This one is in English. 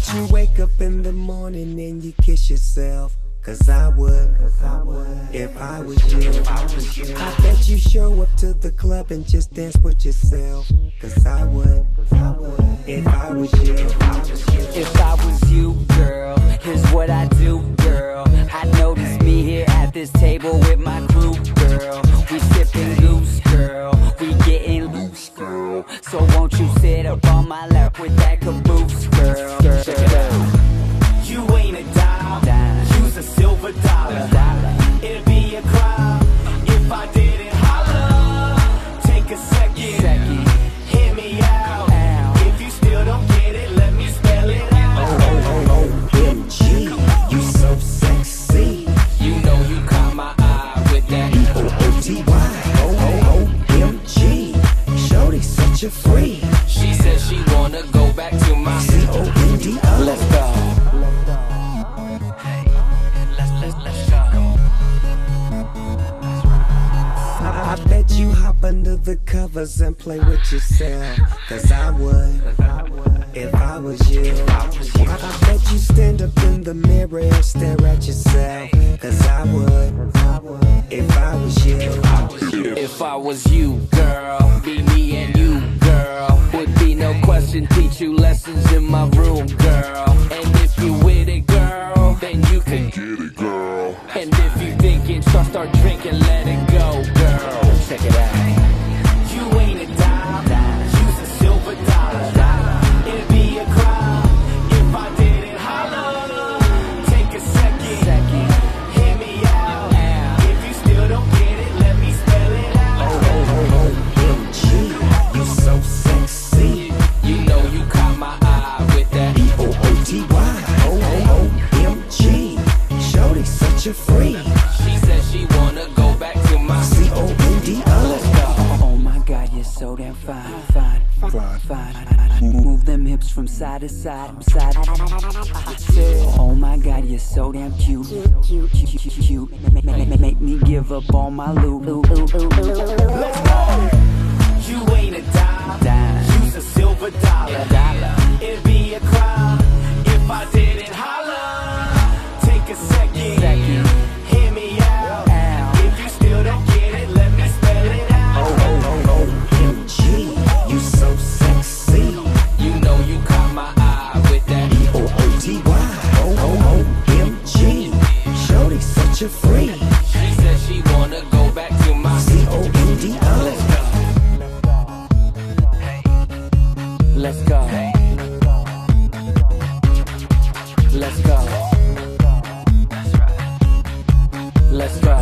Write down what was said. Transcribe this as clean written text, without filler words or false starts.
bet you wake up in the morning and you kiss yourself. Cause I would, if I was you. I bet you show up to the club and just dance with yourself. Cause I would, if I was you. If I was you, girl, here's what I do, girl. I notice me here at this table with my crew, girl. We sipping loose, girl. We getting loose, girl. So won't you sit up on my lap with that caboose, girl? Check it out. You ain't a dime, use a silver dollar. It'd be a crime if I didn't holler. Take a second, hear me out. If you still don't get it, let me spell it out. OMG, you so sexy. You know you caught my eye with that EOOTY. OMG, shorty such a freak. She says she wanna go back to my CONDO. Let's go. I bet you hop under the covers and play with yourself. Cause I would, if I was you. I bet you stand up in the mirror and stare at yourself. Cause I would, if I was you. If I was you, girl, be me and you, girl. Would be no question, teach you lessons in my room, girl. And if you with it, girl, then you can get it, girl. And if you thinking, start drinking, let it go, girl. Check it out. You ain't a dime, use a silver dollar. It'd be a crime if I didn't holler. Take a second, hear me out. If you still don't get it, let me spell it out. OMG, you so sexy. You know you caught my eye with that EOOTY. OMG, shorty such a freak. She said she wanna go back to my CONDO. Oh my God, you're so damn fine. Move them hips from side to side. Oh my God, you're so damn cute. Make me give up all my loot. Let's go. You ain't a dime, use a silver dollar. It'd be a crime if I didn't holler. Take a second, hear me out. If you still don't get it, let me spell it out. OMG, you so sexy. You know you caught my eye with that EOOTY. OMG, shorty such a freak. She said she wanna go back to my CONDO. Let's go. Let's go. Let's go.